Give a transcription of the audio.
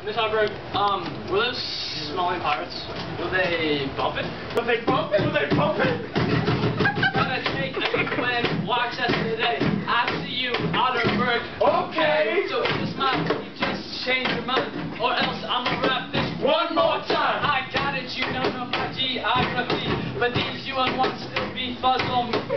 Miss Harburg, were those Somalian pirates? Will they bump it? Will they bump it? Will they bump it? Gonna take a big plan, watch us today. I see you, Otterberg. Okay. So in this mind, you just change your mind, or else I'ma rap this one more time. I got it, you don't know my geography, but these UN ones still be fuzz on me.